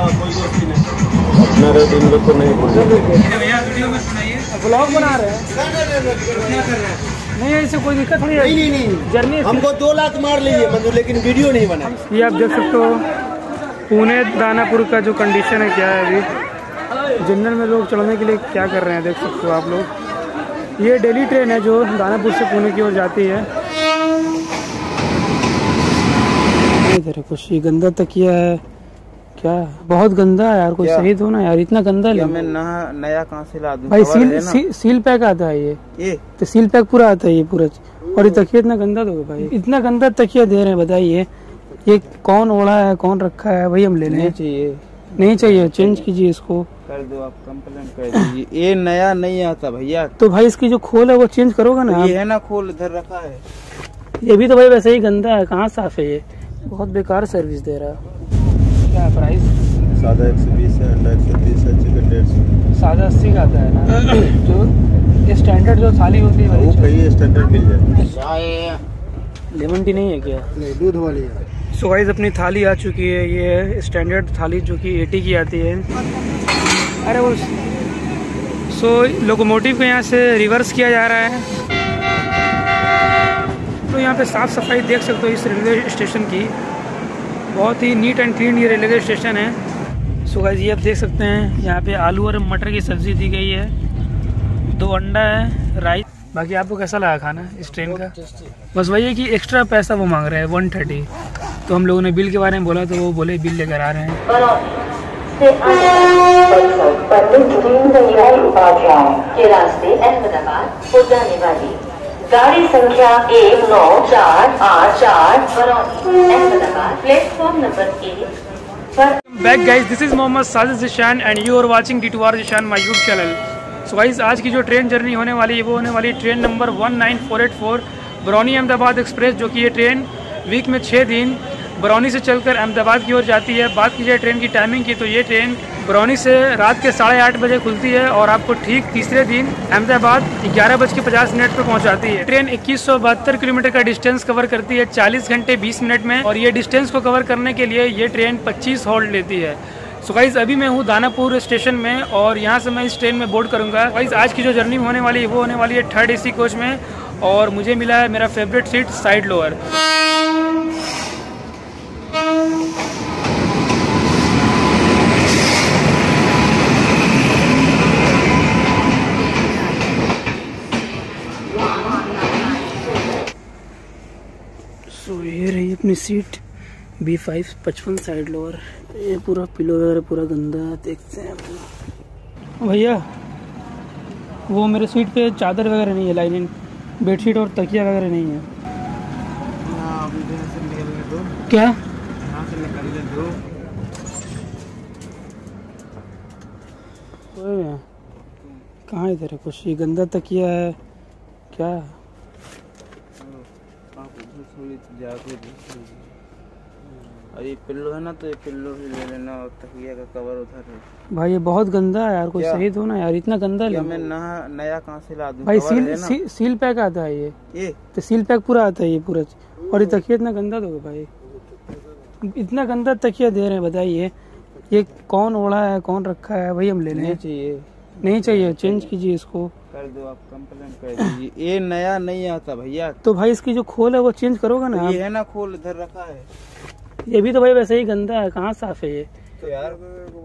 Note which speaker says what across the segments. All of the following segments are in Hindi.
Speaker 1: कोई दोस्ती नहीं, अपना रेट इन लोग को नहीं
Speaker 2: ब्लॉग बना रहे हैं। नहीं ऐसे कोई दिक्कत थोड़ी है।
Speaker 1: नहीं
Speaker 2: जर्नी
Speaker 1: हमको 2 लाख मार लीजिए मंजूर, लेकिन वीडियो नहीं बनाए।
Speaker 2: ये आप देख सकते हो पुणे दानापुर का जो कंडीशन है क्या है अभी। जनरल में लोग चढ़ने के लिए क्या कर रहे हैं देख सकते हो आप लोग। ये डेली ट्रेन है जो दानापुर से पुणे की ओर जाती है। इधर कुछ ये गंदा तकिया है क्या, बहुत गंदा है यार। कोई सही दो ना यार, इतना गंदा ले।
Speaker 1: मैं नया कहाँ से ला दूं
Speaker 2: भाई? सील पैक आता है ये तो सील पैक पूरा आता है ये पूरा। और ये तकिया इतना गंदा दोगे भाई? इतना गंदा तकिया दे रहे हैं, बताइए ये कौन ओढ़ा है, कौन रखा है? भाई हम लेने नहीं चाहिए, चेंज कीजिए इसको।
Speaker 1: कर दो आप, कंप्लेंट कर दीजिए। ये नया नहीं आता भैया।
Speaker 2: तो भाई इसकी जो खोल है वो चेंज करोगे ना?
Speaker 1: ये है ना खोल, इधर रखा है।
Speaker 2: ये भी तो भाई वैसे ही गंदा है, कहाँ साफ है ये? बहुत बेकार सर्विस दे रहा है। क्या है प्राइस?
Speaker 1: सादा 120 है, अंडा 130 है, चिकन 150।
Speaker 2: सादा 80 का आता है ना। जो स्टैंडर्ड जो थाली होती है
Speaker 1: वो कहीं स्टैंडर्ड मिल जाए।
Speaker 2: लेमन टी नहीं है क्या?
Speaker 1: नहीं, दूध वाली है।
Speaker 2: सो गाइस अपनी थाली आ चुकी है। ये है स्टैंडर्ड थाली जो कि 80 की आती है। अरे वो लोकोमोटिव को यहाँ से रिवर्स किया जा रहा है। तो यहाँ पे साफ़ सफाई देख सकते हो इस रेलवे स्टेशन की। बहुत ही नीट एंड क्लीन ये रेलवे स्टेशन है। सो गाइस ये आप देख सकते हैं यहाँ पे आलू और मटर की सब्ज़ी दी गई है, 2 अंडा है, राइस। बाकी आपको कैसा लगा खाना इस ट्रेन का? बस वही है कि एक्स्ट्रा पैसा वो मांग रहे हैं 130। तो हम लोगों ने बिल के बारे में बोला तो वो बोले बिल लेकर आ रहे हैं।
Speaker 3: के रास्ते अहमदाबाद को जाने वाली गाड़ी संख्या 19484 बरौनी अहमदाबाद प्लेटफॉर्म नंबर 1 पर।
Speaker 2: Back guys, this is Mohammad Sajid Zeeshan and you are watching D2R Zeeshan my YouTube channel. So guys आज की जो ट्रेन जर्नी होने वाली है वो होने वाली है train number 19484 Barauni Ahmedabad express, जो कि ये ट्रेन वीक में 6 दिन बरौनी से चलकर अहमदाबाद की ओर जाती है। बात की जाए ट्रेन की टाइमिंग की तो ये ट्रेन बरौनी से रात के 8:30 बजे खुलती है और आपको ठीक तीसरे दिन अहमदाबाद 11:50 पर पहुंचाती है। ट्रेन 2172 किलोमीटर का डिस्टेंस कवर करती है 40 घंटे 20 मिनट में। और ये डिस्टेंस को कवर करने के लिए ये ट्रेन 25 हॉल्ट लेती है। सो गाइस अभी मैं हूँ दानापुर स्टेशन में और यहाँ से मैं इस ट्रेन में बोर्ड करूँगा। गाइस आज की जो जर्नी होने वाली है वो होने वाली है 3rd AC कोच में और मुझे मिला है मेरा favourite seat side lower. So ये रही अपनी सीट B5 55 साइड लोअर। ये पूरा पिलो वगैरह पूरा गंदा देखते हैं भैया। वो मेरे सीट पे चादर वगैरह नहीं है, लाइनिंग बेडशीट और तकिया वगैरह नहीं है। क्या कहाँ इधर है कुछ? ये गंदा तकिया है क्या?
Speaker 1: और ये पिल्लो है ना, तो ये पिल्लो भी ले लेना और तकिया का कवर उधर है।
Speaker 2: भाई ये बहुत गंदा है यार, कोई सही दो ना यार, इतना गंदा ले।
Speaker 1: मैं नया कहाँ से ला दूं?
Speaker 2: भाई सील पैक आता है ये तो सील पैक पूरा आता है ये पूरा। और ये तकिया इतना गंदा दोगे भाई? इतना गंदा तकिया दे रहे हैं, बताइए ये कौन ओढ़ा है, कौन रखा है? भाई हम लेने नहीं चाहिए, चेंज कीजिए इसको।
Speaker 1: कर दो आप, कंप्लेंट कर दीजिए। ये नया नहीं आता भैया।
Speaker 2: तो भाई इसकी जो खोल है वो चेंज करोगे ना?
Speaker 1: ये है ना खोल, इधर रखा है।
Speaker 2: ये भी तो भाई वैसे ही गंदा है, कहाँ साफ है ये?
Speaker 1: तो यार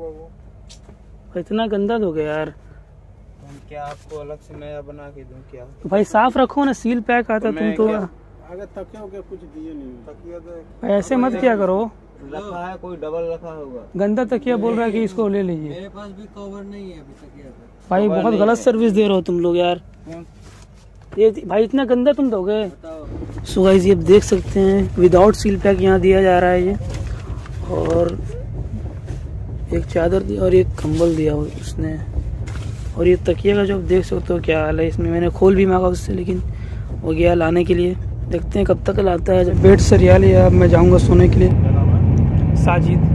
Speaker 2: इतना गंदा दोगे यार?
Speaker 1: क्या आपको अलग से नया बना के दूं क्या?
Speaker 2: तो भाई साफ रखो ना, सील पैक आता तुम तो।
Speaker 1: अगर तकिया हो गया कुछ दिए नहीं, तकिया तो
Speaker 2: भाई ऐसे मत क्या करो।
Speaker 1: रखा है, कोई डबल रखा होगा।
Speaker 2: गंदा तकिया बोल रहा है कि इसको ले लीजिए।
Speaker 4: मेरे पास भी कवर नहीं है अभी तकिया का।
Speaker 2: भाई बहुत गलत सर्विस दे रहे हो तुम लोग यार। ये भाई इतना गंदा तुम दोगे? सो गाइस ये देख सकते हैं विदाउट सील पैक यहाँ दिया जा रहा है ये। और एक चादर दी और एक कंबल दिया उसने। और ये तकिया का जो आप देख सकते हो क्या हाल है इसमें। मैंने खोल भी मांगा उससे, लेकिन वो गया लाने के लिए। देखते हैं कब तक लाता है। जब बेड से रिया लिया, अब मैं जाऊंगा सोने के लिए। साजिद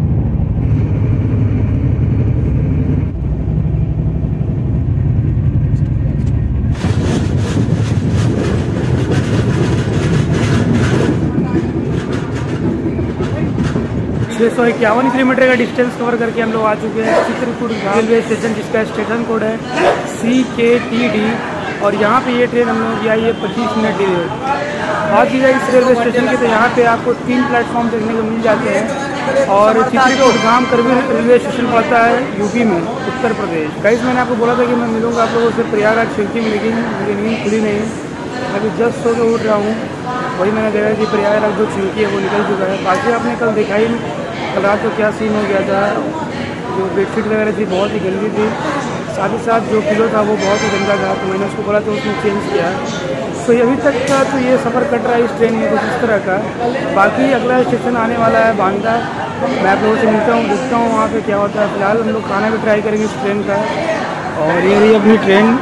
Speaker 2: 651 किलोमीटर का डिस्टेंस कवर करके हम लोग आ चुके हैं चित्रकूट रेलवे स्टेशन, जिसका स्टेशन कोड है CKTD। और यहाँ पे ये ट्रेन हम लोगों की आई है 25 मिनट डिले। बात की जाए इस रेलवे स्टेशन की तो यहाँ पे आपको 3 प्लेटफॉर्म देखने को मिल जाते हैं। और चित्रकूट गांव करवी रेलवे स्टेशन पड़ता है यूपी में, उत्तर प्रदेश। गाइस मैंने आपको बोला था कि मैं मिलूंगा आप लोगों से प्रयागराज खिड़की में, लेकिन मेरी नींद खुली नहीं। अभी जस्ट सो के उठ रहा हूँ, वही मैंने देखा कि प्रयागराज जो खिड़की है वो निकल चुका है। बाकी आपने कल देखा ही कल रात को क्या सीन हो गया था। जो बेडशीट वगैरह थी बहुत ही गंदी थी, साथ ही साथ जो पिलो था वो बहुत ही गंदा था, तो मैंने उसको बोला तो उसने चेंज किया। तो अभी तक का तो ये सफ़र कट रहा है इस ट्रेन में कुछ इस तरह का। बाकी अगला स्टेशन आने वाला है बांदा। मैं आप लोगों से मिलता हूँ, देखता हूँ वहाँ पे क्या होता है। फिलहाल हम लोग खाना भी ट्राई करेंगे इस ट्रेन का। और ये रही अपनी ट्रेन,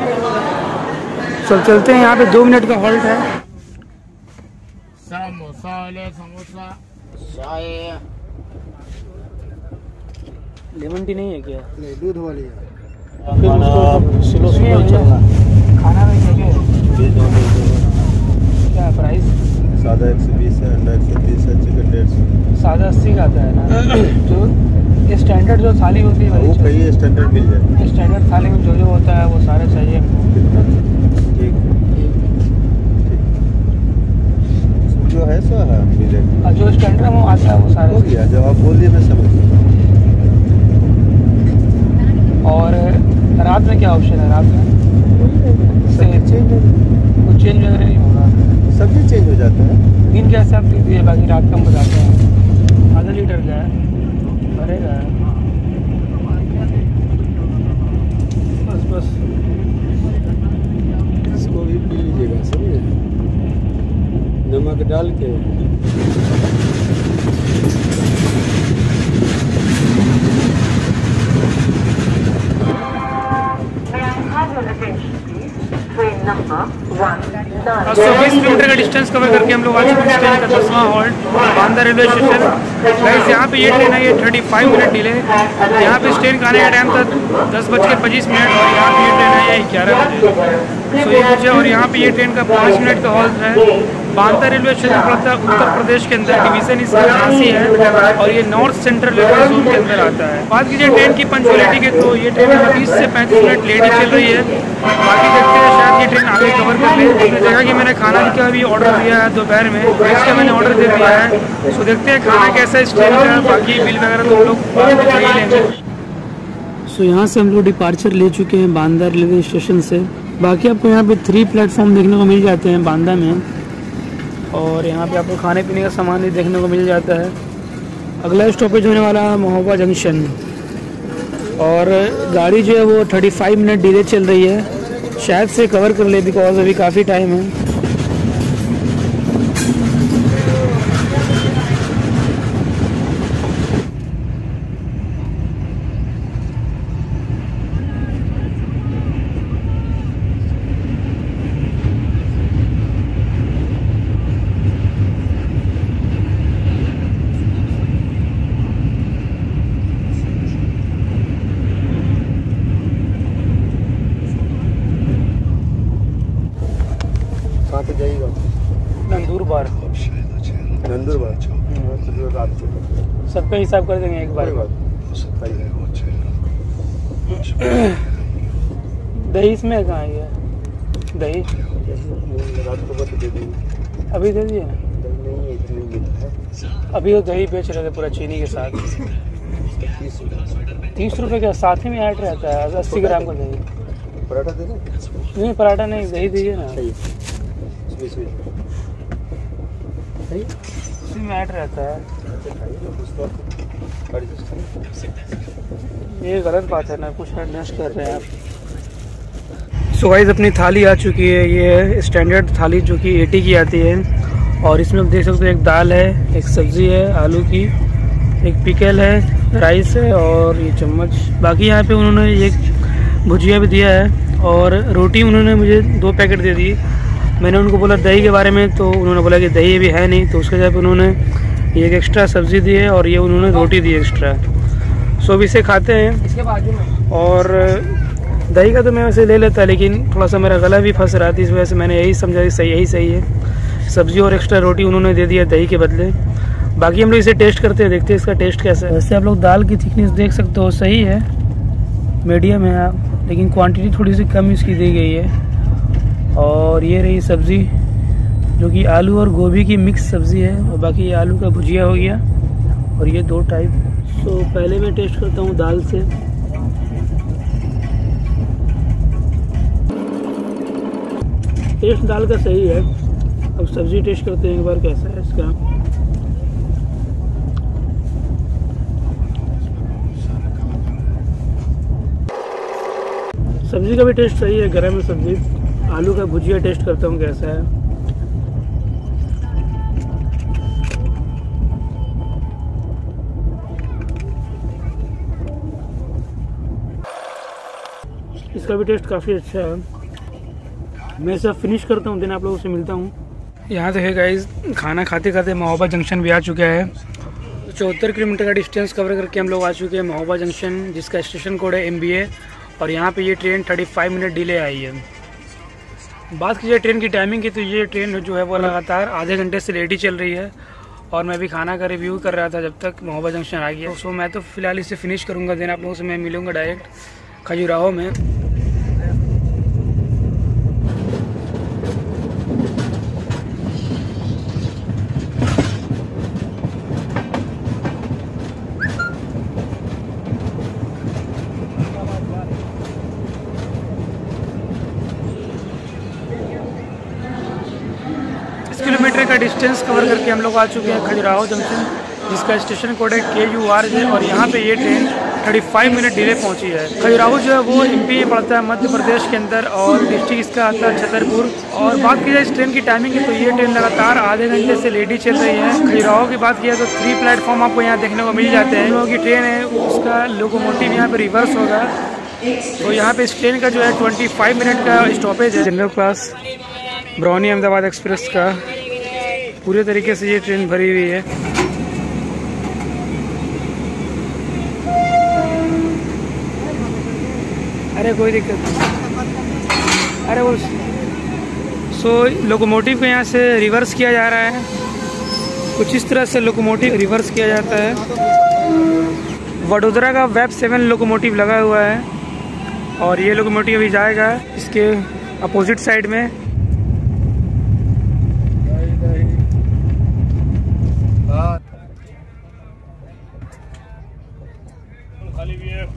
Speaker 2: चलते हैं। यहाँ पे 2 मिनट का हॉल्ट है।
Speaker 1: समोसा चाय,
Speaker 2: लेमन टी नहीं है क्या?
Speaker 4: नहीं, दूध वाली है।
Speaker 2: स्लो चलना। खाना में क्या प्राइस?
Speaker 5: सादा 120 है, अंडा 130 है, चिकन 150।
Speaker 2: सादा 80 का आता है ना। जो स्टैंडर्ड जो थाली होती है
Speaker 5: वो कहीं स्टैंडर्ड मिल जाए।
Speaker 2: स्टैंडर्ड थाली में जो होता है वो सारा चाहिए हमको।
Speaker 5: ठीक जो है सो है मिलेगा।
Speaker 2: जो स्टैंडर्ड वो आता है वो सारा
Speaker 5: हो गया, जब आप बोल दिए मैं समझ गया।
Speaker 2: और रात में क्या ऑप्शन है? रात में कुछ चेंज वगैरह नहीं होगा,
Speaker 5: सब्जी चेंज हो जाता है।
Speaker 2: दिन के हिसाब से दिए, बाकी रात का हम बताते हैं। आधा लीटर का है, भरेगा बस।
Speaker 4: इसको भी पी लीजिएगा, समझे, नमक डाल के।
Speaker 3: नंबर
Speaker 2: 20 किलोमीटर का डिस्टेंस कवर करके हम लोग आ चुके हैं ट्रेन का 10वां halt Banda railway station. Guys यहाँ पे ये ट्रेन है, ये 35 मिनट डिले। यहाँ पे इस ट्रेन का आने का टाइम था 10:25 और यहाँ पे ये ट्रेन है ये 11 बजे। तो ये मुझे, और यहाँ पे ये ट्रेन का 5 मिनट का हॉल्ट है। बांदा रेलवे स्टेशन पड़ता है उत्तर प्रदेश के अंदर, डिवीज़न इसका झांसी है और ये नॉर्थ सेंट्रल रेलवे जोन के अंदर आता है। बात कीजिए ट्रेन की पंचुअलिटी की तो ये ट्रेन 30 से 35 मिनट लेट ही चल रही है। बाकी देखते हैं, शायद ये ट्रेन आगे कवर कर ले। आपने देखा कि मैंने खाना का भी ऑर्डर दिया है दोपहर में, इसका मैंने ऑर्डर दे दिया है। तो देखते हैं खाना कैसा इस ट्रेन का, बाकी बिल वगैरह तो हम लोग बाद में कर ही लेंगे। सो यहाँ से हम लोग डिपार्चर ले चुके हैं बांदा रेलवे स्टेशन से। बाकी आपको यहाँ पे 3 प्लेटफॉर्म देखने को मिल जाते हैं बांदा में, और यहाँ पे आपको खाने पीने का सामान भी देखने को मिल जाता है। अगला स्टॉपेज होने वाला है महोबा जंक्शन, और गाड़ी जो है वो 35 मिनट डिले चल रही है। शायद से कवर कर ले, बिकॉज अभी काफ़ी टाइम है।
Speaker 5: नंदुरबार
Speaker 2: सबका हिसाब कर देंगे एक बार। दही इसमें कहाँ है? दही
Speaker 5: रात को दे देंगे,
Speaker 2: अभी दे दिए।
Speaker 5: नहीं है, इतनी मिलता है।
Speaker 2: अभी वो दही बेच रहे थे पूरा चीनी के साथ। 30 रुपये का साथ ही में ऐड रहता है, 80 ग्राम का दही।
Speaker 5: पराठा दे दें?
Speaker 2: नहीं पराठा नहीं, दही दीजिए ना। उसी में ऐड रहता है। ये गलत बात है ना, कुछ एडजस्ट कर रहे हैं आप। सो गाइस अपनी थाली आ चुकी है, ये है स्टैंडर्ड थाली जो कि 80 की आती है। और इसमें आप देख सकते हो एक दाल है, एक सब्ज़ी है आलू की, एक पिकल है, राइस है और ये चम्मच। बाकी यहाँ पे उन्होंने एक भुजिया भी दिया है और रोटी उन्होंने मुझे 2 पैकेट दे दी। मैंने उनको बोला दही के बारे में, तो उन्होंने बोला कि दही भी है नहीं, तो उसके जगह पे उन्होंने एक एक्स्ट्रा सब्ज़ी दी है और ये उन्होंने रोटी दी एक्स्ट्रा। सो अब इसे खाते हैं। इसके बाजू में और दही का तो मैं वैसे ले लेता, लेकिन थोड़ा सा मेरा गला भी फंस रहा था, इस वजह से मैंने यही समझा कि यही सही है। सब्ज़ी और एक्स्ट्रा रोटी उन्होंने दे दिया दही के बदले। बाकी हम लोग इसे टेस्ट करते हैं, देखते हैं इसका टेस्ट कैसा है। वैसे आप लोग दाल की थिकनेस देख सकते हो, सही है, मीडियम है, लेकिन क्वांटिटी थोड़ी सी कम इसकी दी गई है। और ये रही सब्ज़ी जो कि आलू और गोभी की मिक्स सब्ज़ी है, और बाकी ये आलू का भुजिया हो गया, और ये 2 टाइप। सो पहले मैं टेस्ट करता हूँ दाल से। टेस्ट दाल का सही है। अब सब्ज़ी टेस्ट करते हैं एक बार कैसा है इसका। सब्ज़ी का भी टेस्ट सही है, गरम है सब्ज़ी। आलू का भुजिया टेस्ट करता हूँ कैसा है। इसका भी टेस्ट काफ़ी अच्छा है। मैं इसे फिनिश करता हूँ, दिन आप लोगों से मिलता हूँ। यहाँ से है गाइस, खाना खाते खाते महोबा जंक्शन भी आ चुका है। 74 किलोमीटर का डिस्टेंस कवर करके हम लोग आ चुके हैं महोबा जंक्शन, जिसका स्टेशन कोड है MBA। और यहाँ पे ये ट्रेन 35 मिनट डिले आई है। बात की जाए ट्रेन की टाइमिंग की, तो ये ट्रेन जो है वो लगातार आधे घंटे से लेट ही चल रही है। और मैं भी खाना का रिव्यू कर रहा था जब तक महोबा जंक्शन आ गया। सो मैं तो फिलहाल इसे फिनिश करूँगा, दिन आप लोगों से मैं मिलूँगा डायरेक्ट खजुराहो में। किलोमीटर का डिस्टेंस कवर करके हम लोग आ चुके हैं खजुराहो जंक्शन, जिसका स्टेशन कोड है KUR है। और यहाँ पे ये ट्रेन 35 मिनट डिले पहुँची है। खजुराहो जो है वो MP में पड़ता है, मध्य प्रदेश के अंदर, और डिस्ट्रिक्ट इसका आता है छतरपुर। और बात की जाए इस ट्रेन की टाइमिंग की, तो ये ट्रेन लगातार आधे घंटे से लेट ही चल रही है। खजुराहो की बात किया तो 3 प्लेटफॉर्म आपको यहाँ देखने को मिल जाते हैं। इन लोगों की ट्रेन है, उसका लोकोमोटिव यहाँ पे रिवर्स होगा। तो यहाँ पे इस ट्रेन का जो है 25 मिनट का स्टॉपेज है। General class Barauni Ahmedabad express का पूरे तरीके से ये ट्रेन भरी हुई है। अरे कोई दिक्कत नहीं। अरे वो लोकोमोटिव को यहाँ से रिवर्स किया जा रहा है। कुछ इस तरह से लोकोमोटिव रिवर्स किया जाता है। वडोदरा का वेब 7 लोकोमोटिव लगा हुआ है, और ये लोकोमोटिव अभी जाएगा इसके अपोजिट साइड में। खाली भी है।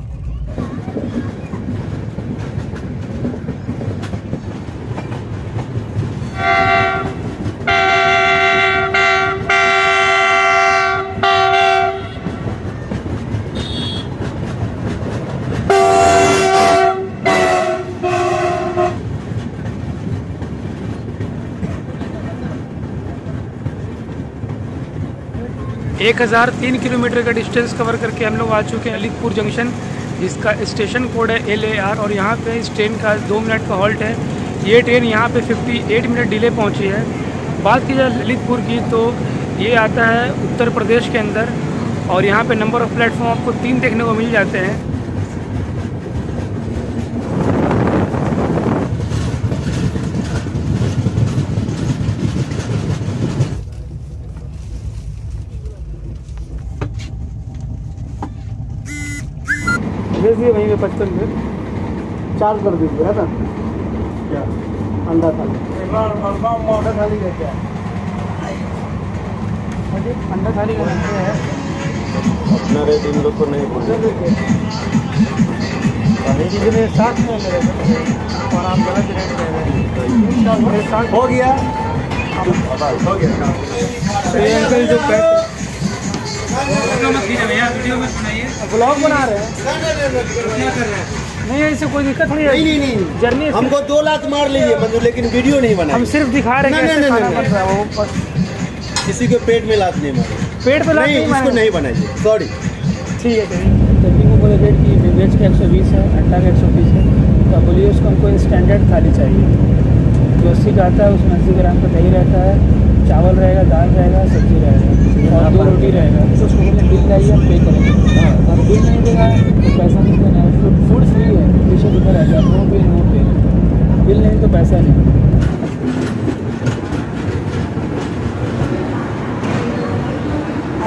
Speaker 2: एक 1003 किलोमीटर का डिस्टेंस कवर करके हम लोग आ चुके हैं ललितपुर जंक्शन, जिसका स्टेशन कोड है LAR। और यहाँ पे इस ट्रेन का 2 मिनट का हॉल्ट है। ये ट्रेन यहाँ पे 58 मिनट डिले पहुँची है। बात की जाए ललितपुर की, तो ये आता है उत्तर प्रदेश के अंदर, और यहाँ पे नंबर ऑफ़ प्लेटफॉर्म आपको 3 देखने को मिल जाते हैं। भेजिए वहीं पे 55 में 4 कर दीजिए, है ना? क्या अंडा थाली? अंडा थाली का क्या? अंडा थाली का है
Speaker 5: अपना रेट इन लोग को नहीं बोले।
Speaker 2: साथ में और आप गलत रेट कह रहे हैं। हो गया अंकल जो ब्लॉग बना रहे हैं। नहीं ऐसे कोई दिक्कत नहीं है।
Speaker 6: नहीं
Speaker 2: जर्नी
Speaker 6: हमको 2 लाख मार लीजिए मतलब, लेकिन वीडियो नहीं बना।
Speaker 2: हम सिर्फ दिखा रहे हैं कैसे खाना बन रहा है। वो
Speaker 6: किसी को पेट में लात नहीं मारे,
Speaker 2: पेट पे लात नहीं,
Speaker 6: इसको नहीं बनाइए, सॉरी।
Speaker 2: ठीक है। तभी को बोले रेट की वेज का 120 है, अंडा का 120 है। तो बोलिए उसको हमको स्टैंडर्ड थाली चाहिए। जो 80 का आता है उसमें 80 ग्राम का दही रहता है, चावल रहेगा, दाल रहेगा, सब्जी रहेगा और 2 रोटी रहेगा। तो उसको बोलते बिल लाइए, हम पे करेंगे। और बिल नहीं देगा तो पैसा नहीं देना है। फूड फ्री है, पीछे लिखा रहता है no bill no pay. Bill नहीं तो पैसा नहीं।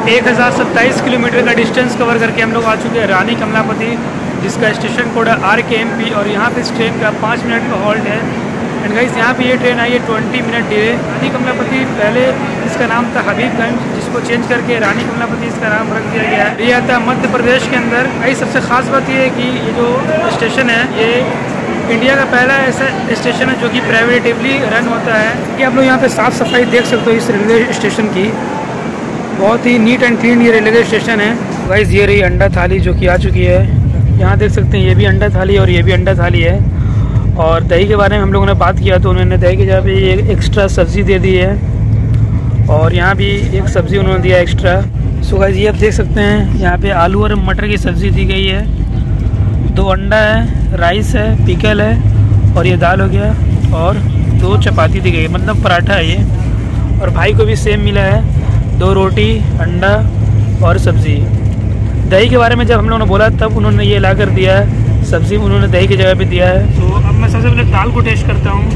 Speaker 2: 1027 किलोमीटर का डिस्टेंस कवर करके हम लोग आ चुके हैं रानी कमलापति, जिसका स्टेशन कोड है RKMP। और यहाँ पे इस ट्रेन का 5 मिनट का हॉल्ट है। एंड गाइस यहाँ पे ये ट्रेन आई है 20 मिनट डिले। रानी कमलापति पहले इसका नाम था हबीबगंज, जिसको चेंज करके रानी कमलापति इसका नाम रख दिया गया है। ये आता है मध्य प्रदेश के अंदर। गाइस सबसे ख़ास बात ये है कि ये जो स्टेशन है ये इंडिया का पहला ऐसा स्टेशन है जो कि प्राइवेटिवली रन होता है। कि आप लोग यहाँ पे साफ़ सफाई देख सकते हो इस रेलवे स्टेशन की, बहुत ही नीट एंड क्लीन ये रेलवे स्टेशन है। गाइस ये रही अंडा थाली जो कि आ चुकी है। यहाँ देख सकते हैं ये भी अंडा थाली और ये भी अंडा थाली है। और दही के बारे में हम लोगों ने बात किया तो उन्होंने दही की जगह पे एक एक्स्ट्रा सब्ज़ी दे दी है और यहाँ भी एक सब्ज़ी उन्होंने दिया एक्स्ट्रा। सो गाइस ये आप देख सकते हैं यहाँ पे आलू और मटर की सब्ज़ी दी गई है, 2 अंडा है, राइस है, पिकल है और ये दाल हो गया और 2 चपाती दी गई है, मतलब पराठा है ये। और भाई को भी सेम मिला है, 2 रोटी, अंडा और सब्ज़ी। दही के बारे में जब हम लोगों ने बोला तब उन्होंने ये ला कर दिया है, सब्ज़ी उन्होंने दही की जगह पे दिया है। तो अब मैं सबसे पहले दाल को टेस्ट करता हूँ।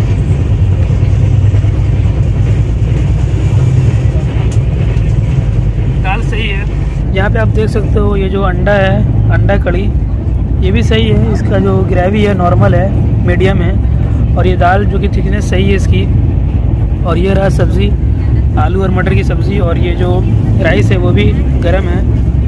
Speaker 2: दाल सही है। यहाँ पे आप देख सकते हो ये जो अंडा है, अंडा कड़ी, ये भी सही है। इसका जो ग्रेवी है नॉर्मल है, मीडियम है। और ये दाल जो कि थिकनेस सही है इसकी। और ये रहा सब्ज़ी, आलू और मटर की सब्ज़ी। और ये जो राइस है वो भी गर्म है।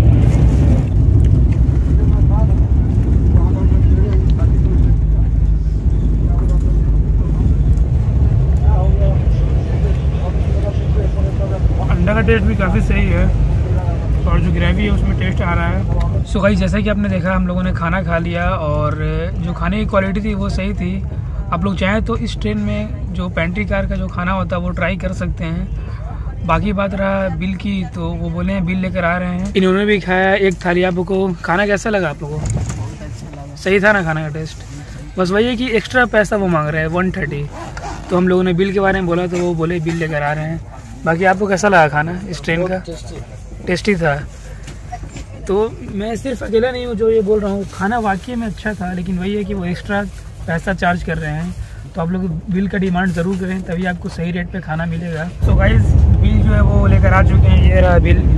Speaker 2: अंडा का टेस्ट भी काफ़ी सही है और जो ग्रेवी है उसमें टेस्ट आ रहा है। सो गाइस जैसा कि आपने देखा हम लोगों ने खाना खा लिया और जो खाने की क्वालिटी थी वो सही थी। आप लोग चाहें तो इस ट्रेन में जो पेंट्री कार का जो खाना होता है वो ट्राई कर सकते हैं। बाकी बात रहा बिल की, तो वो बोले हैं बिल लेकर आ रहे हैं। इन्होंने भी खाया एक थाली। आपको खाना कैसा लगा आप लोगों को? सही था ना खाना का टेस्ट? बस वही है कि एक्स्ट्रा पैसा वो मांग रहे हैं 130। तो हम लोगों ने बिल के बारे में बोला तो वो बोले बिल लेकर आ रहे हैं। बाकी आपको कैसा लगा खाना इस ट्रेन का? टेस्टी था। तो मैं सिर्फ अकेला नहीं हूँ जो ये बोल रहा हूँ, खाना वाकई में अच्छा था, लेकिन वही है कि वो एक्स्ट्रा पैसा चार्ज कर रहे हैं। तो आप लोग बिल का डिमांड ज़रूर करें, तभी आपको सही रेट पे खाना मिलेगा। तो गाइस बिल जो है वो लेकर आ चुके हैं। ये रहा बिल,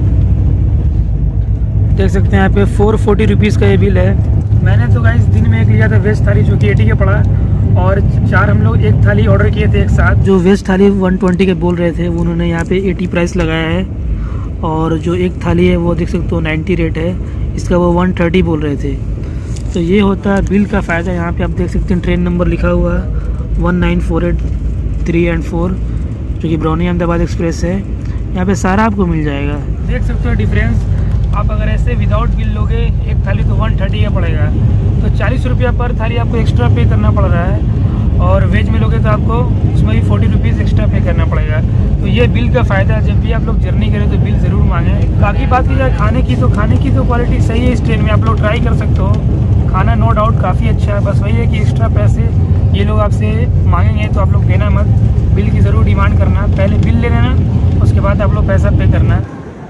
Speaker 2: देख सकते हैं यहाँ पे 440 रुपीज़ का ये बिल है। मैंने तो गाइस दिन में एक लिया था वेज थाली जो कि 80 का पड़ा, और 4 हम लोग एक थाली ऑर्डर किए थे एक साथ। जो वेज थाली 120 के बोल रहे थे वो उन्होंने यहाँ पे 80 प्राइस लगाया है। और जो एक थाली है वो देख सकते हो 90 रेट है, इसका वो 130 बोल रहे थे। तो ये होता है बिल का फ़ायदा। यहाँ पे आप देख सकते हैं ट्रेन नंबर लिखा हुआ है 19483 and 4 जो कि ब्रौनी अहमदाबाद एक्सप्रेस है। यहाँ पे सारा आपको मिल जाएगा। देख सकते हो डिफरेंस। आप अगर ऐसे विदाउट बिल लोगे एक थाली तो 130 का पड़ेगा, तो 40 रुपया पर थाली आपको एक्स्ट्रा पे करना पड़ रहा है। और वेज में लोगे तो आपको उसमें भी 40 रुपीज़ एक्स्ट्रा पे करना पड़ेगा। तो ये बिल का फ़ायदा है। जब भी आप लोग जर्नी करें तो बिल ज़रूर मांगें। बाकी बात की जाए खाने की, तो खाने की तो क्वालिटी सही है इस ट्रेन में, आप लोग ट्राई कर सकते हो। खाना नो डाउट काफ़ी अच्छा है। बस वही है कि एक्स्ट्रा पैसे ये लोग आपसे मांगेंगे तो आप लोग देना मत, बिल की ज़रूर डिमांड करना। पहले बिल ले लेना, उसके बाद आप लोग पैसा पे करना।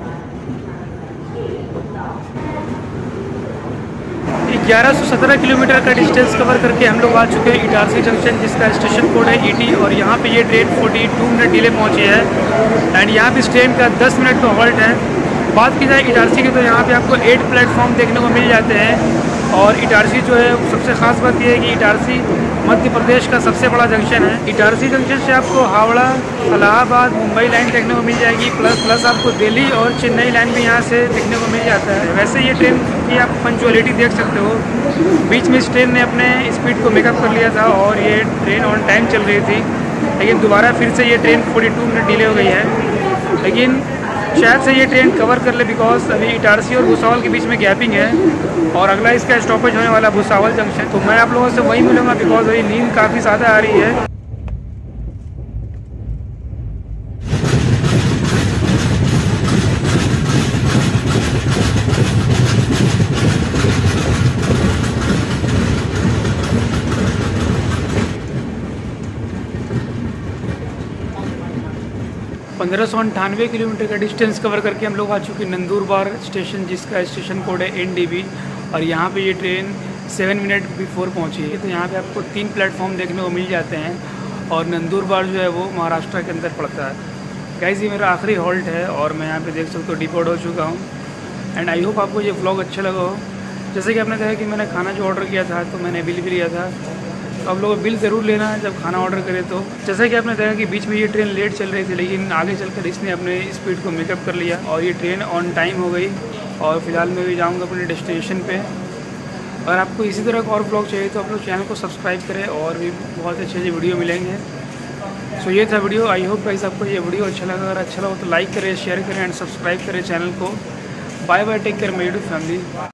Speaker 2: 1117 किलोमीटर का डिस्टेंस कवर करके हम लोग आ चुके हैं इटारसी जंक्शन, जिसका स्टेशन कोड है ET। और यहाँ पे ये ट्रेन 42 मिनट डिले पहुँची है। एंड यहाँ पे इस ट्रेन का 10 मिनट का हॉल्ट है। बात की जाए इटारसी की तो यहाँ पे आपको 8 प्लेटफॉर्म देखने को मिल जाते हैं। और इटारसी जो है सबसे ख़ास बात यह है कि इटारसी मध्य प्रदेश का सबसे बड़ा जंक्शन है। इटारसी जंक्शन से आपको हावड़ा, इलाहाबाद, मुंबई लाइन देखने को मिल जाएगी, प्लस आपको दिल्ली और चेन्नई लाइन भी यहाँ से देखने को मिल जाता है। वैसे ये ट्रेन की आप पंक्चुअलिटी देख सकते हो। बीच में इस ट्रेन ने अपने स्पीड को मेकअप कर लिया था और ये ट्रेन ऑन टाइम चल रही थी, लेकिन दोबारा फिर से ये ट्रेन 42 मिनट डिले हो गई है। लेकिन शायद से ये ट्रेन कवर कर ले, बिकॉज अभी इटारसी और भुसावल के बीच में गैपिंग है और अगला इसका स्टॉपेज होने वाला भुसावल जंक्शन। तो मैं आप लोगों से वही मिलूंगा, बिकॉज अभी नींद काफ़ी ज़्यादा आ रही है। 1598 किलोमीटर का डिस्टेंस कवर करके हम लोग आ चुके हैं नंदुरबार स्टेशन, जिसका स्टेशन कोड है NDB। और यहाँ पे ये ट्रेन 7 मिनट बिफोर पहुँची है। तो यहाँ पे आपको 3 प्लेटफॉर्म देखने को मिल जाते हैं और नंदुरबार जो है वो महाराष्ट्र के अंदर पड़ता है। गाइस ये मेरा आखिरी हॉल्ट है और मैं यहाँ पे देख सकते हो डिपोर्ट हो चुका हूँ। एंड आई होप आपको ये व्लॉग अच्छा लगा हो। जैसे कि आपने देखा कि मैंने खाना जो ऑर्डर किया था तो मैंने बिल भी लिया था, तो आप लोगों को बिल ज़रूर लेना है जब खाना ऑर्डर करें तो। जैसे कि आपने देखा कि बीच में ये ट्रेन लेट चल रही थी, लेकिन आगे चलकर इसने अपने स्पीड को मेकअप कर लिया और ये ट्रेन ऑन टाइम हो गई। और फिलहाल मैं भी जाऊँगा अपने डेस्टिनेशन पे। अगर आपको इसी तरह का और ब्लॉग चाहिए तो आप लोग चैनल को सब्सक्राइब करें और भी बहुत अच्छे अच्छे वीडियो मिलेंगे। सो ये था वीडियो। आई होप गाइस आपको ये वीडियो अच्छा लगा। अगर अच्छा लगा तो लाइक करें, शेयर करें एंड सब्सक्राइब करें चैनल को। Bye bye, take care my YouTube family.